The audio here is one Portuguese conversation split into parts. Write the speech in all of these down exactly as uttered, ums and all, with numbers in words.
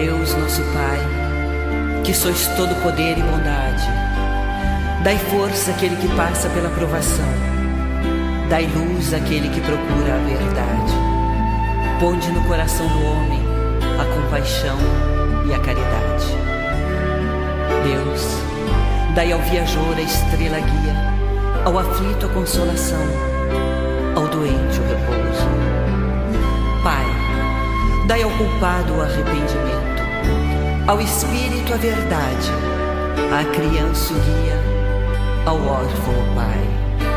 Deus nosso Pai, que sois todo poder e bondade, dai força àquele que passa pela provação, dai luz àquele que procura a verdade. Ponde no coração do homem a compaixão e a caridade. Deus, dai ao viajor a estrela guia, ao aflito a consolação, ao doente o repouso. Pai, dai ao culpado o arrependimento, ao espírito a verdade, à criança o guia, ao órfão o Pai.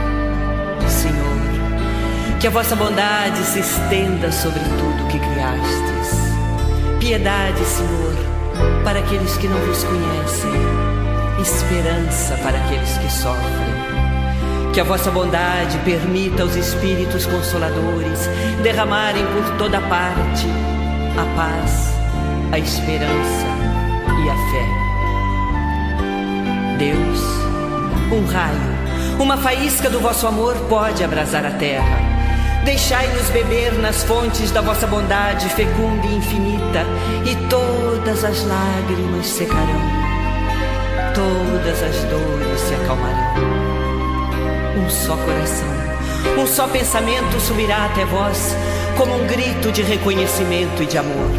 Senhor, que a vossa bondade se estenda sobre tudo que criastes. Piedade, Senhor, para aqueles que não vos conhecem, esperança para aqueles que sofrem. Que a vossa bondade permita aos Espíritos Consoladores derramarem por toda parte a paz, a esperança e a fé. Deus, um raio, uma faísca do vosso amor pode abrasar a terra. Deixai-nos beber nas fontes da vossa bondade fecunda e infinita, e todas as lágrimas secarão, todas as dores se acalmarão. Um só coração, um só pensamento subirá até vós, como um grito de reconhecimento e de amor.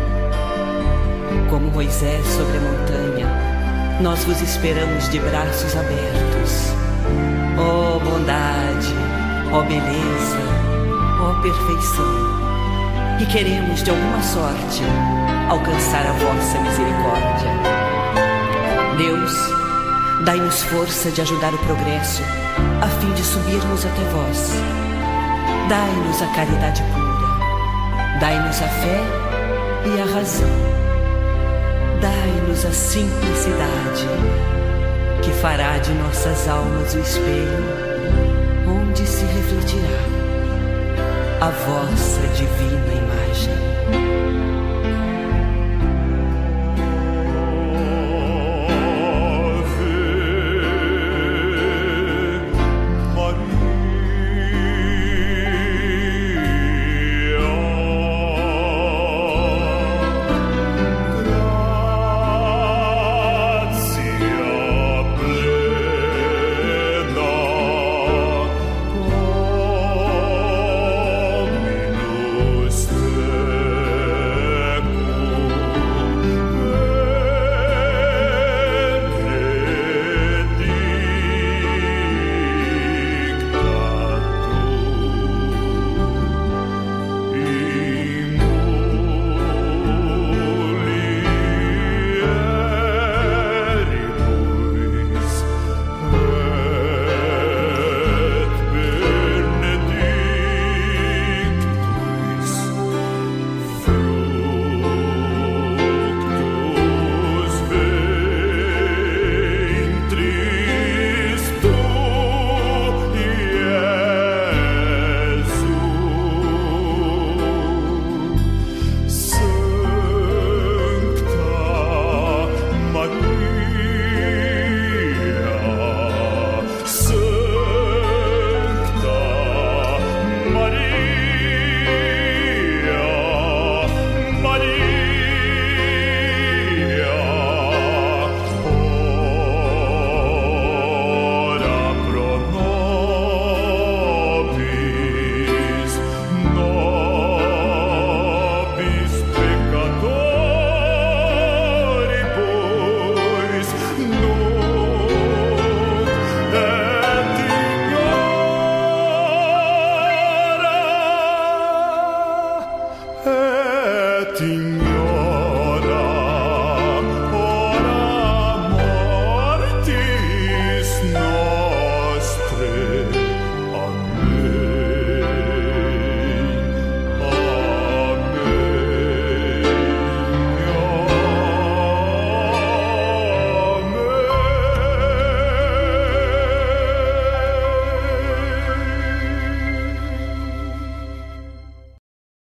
Como Moisés sobre a montanha, nós vos esperamos de braços abertos. Ó bondade, ó beleza, ó perfeição, e queremos de alguma sorte alcançar a vossa misericórdia. Deus, dai-nos força de ajudar o progresso, a fim de subirmos até vós. Dai-nos a caridade pura, dai-nos a fé e a razão, dai-nos a simplicidade, que fará de nossas almas o espelho onde se refletirá a vossa divina imagem.